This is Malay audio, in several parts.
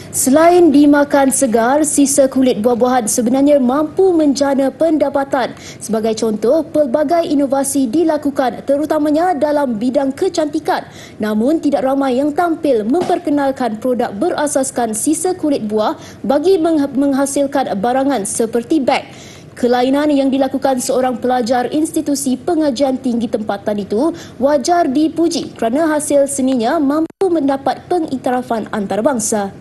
Selain dimakan segar, sisa kulit buah-buahan sebenarnya mampu menjana pendapatan. Sebagai contoh, pelbagai inovasi dilakukan terutamanya dalam bidang kecantikan. Namun tidak ramai yang tampil memperkenalkan produk berasaskan sisa kulit buah bagi menghasilkan barangan seperti beg. Kelainan yang dilakukan seorang pelajar institusi pengajian tinggi tempatan itu wajar dipuji kerana hasil seninya mampu mendapat pengiktirafan antarabangsa.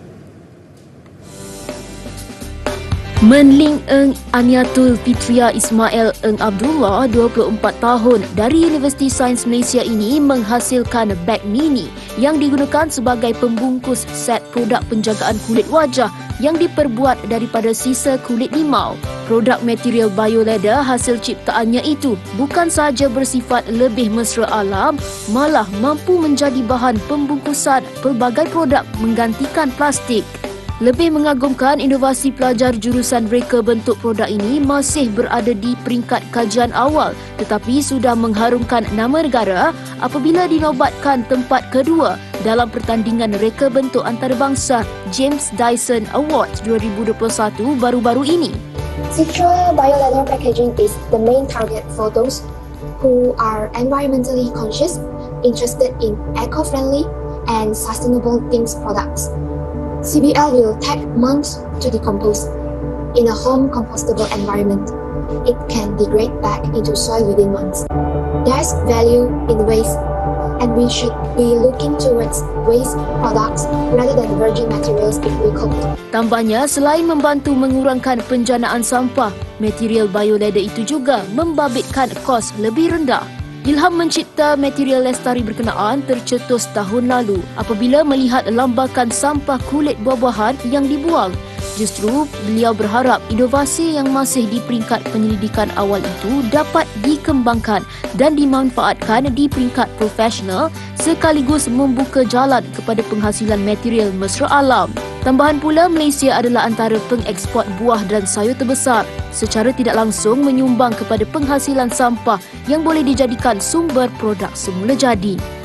Menling Eng Aniatul Fitria Ismail Eng Abdullah, 24 tahun, dari Universiti Sains Malaysia ini menghasilkan beg mini yang digunakan sebagai pembungkus set produk penjagaan kulit wajah yang diperbuat daripada sisa kulit limau. Produk material BioLeather hasil ciptaannya itu bukan sahaja bersifat lebih mesra alam, malah mampu menjadi bahan pembungkusan pelbagai produk menggantikan plastik. Lebih mengagumkan, inovasi pelajar jurusan reka bentuk produk ini masih berada di peringkat kajian awal tetapi sudah mengharumkan nama negara apabila dinobatkan tempat kedua dalam pertandingan reka bentuk antarabangsa James Dyson Awards 2021 baru-baru ini. Citra BioLeather packaging is the main target for those who are environmentally conscious, interested in eco-friendly and sustainable things products. CBL will take months to decompose. In a home compostable environment, it can degrade back into soil within months. There's value in waste, and we should be looking towards waste products rather than virgin materials if we could. Tambahnya, selain membantu mengurangkan penjanaan sampah, material BioLeather itu juga membabitkan kos lebih rendah. Ilham mencipta material lestari berkenaan tercetus tahun lalu apabila melihat lambakan sampah kulit buah-buahan yang dibuang. Justru, beliau berharap inovasi yang masih di peringkat penyelidikan awal itu dapat dikembangkan dan dimanfaatkan di peringkat profesional sekaligus membuka jalan kepada penghasilan material mesra alam. Tambahan pula, Malaysia adalah antara pengeksport buah dan sayur terbesar, secara tidak langsung menyumbang kepada penghasilan sampah yang boleh dijadikan sumber produk semula jadi.